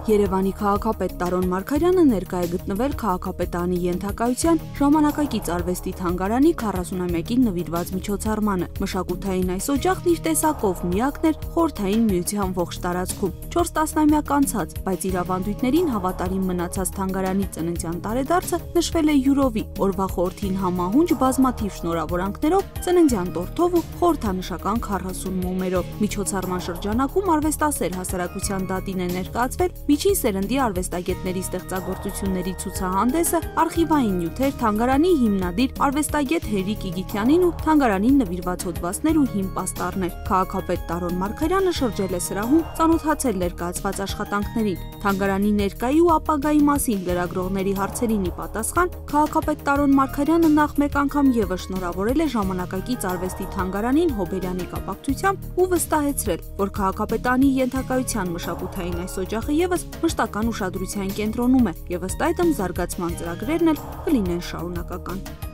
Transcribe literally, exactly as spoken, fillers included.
Երևանի քաղաքապետ Տարոն Մարգարյանը ներկա է գտնվել քաղաքապետարանի ենթակայության ժամանակակից արվեստի թանգարանի քառասունամյակին նվիրված միջոցառմանը։ Մշակութային այս օջախն իր տեսակով միակն էր Խորհրդային Միության ողջ տարածքում։ Չորս տասնամյակ անցած, բայց իր ավանդույթներին հավատարիմ մնացած թանգարանի ծննդյան տարեդարձը նշվել է յուրովի, օրվա խորհրդին համահունչ բազմաթիվ շնորհավորանքներով, ծննդյան տորթով ու խորհրդանշական քառասուն մոմերով։ Միջոցառման շրջանակում արվեստասեր հասարակության դատին է ներկայացվել միջին սերնդի արվեստագետների ստեղծագործությունների ցուցահանդեսը, արխիվային նյութեր, թանգարանի հիմնադիր արվեստագետ Հերիկ Իգիթյանին ու թանգարանին նվիրված հոդվածներ ու հին պաստառներ։ Քաղաքապետ Տարոն Մարգարյանը շրջել է սրահում, ծանոթացել ներկայացված աշխատանքներին, թանգարանի ներկայի ու ապագայի մասին լրագրողների հարցերին ի պատասխան քաղաքապետ Տարոն Մարգարյանը նախ մեկ անգամ ևս շնորհավորել է ժամանակակից արվեստի թանգարանին Հոբելյանի կապակցությամբ ու վստահեցրել, որ քաղաքապետարանի ենթակայության մշակութային այս օջախը ևս մշտական ուշադրության կենտրոնում է եւ ըստ այդմ զարգացման ծրագրերն էլ կլինեն շարունակական։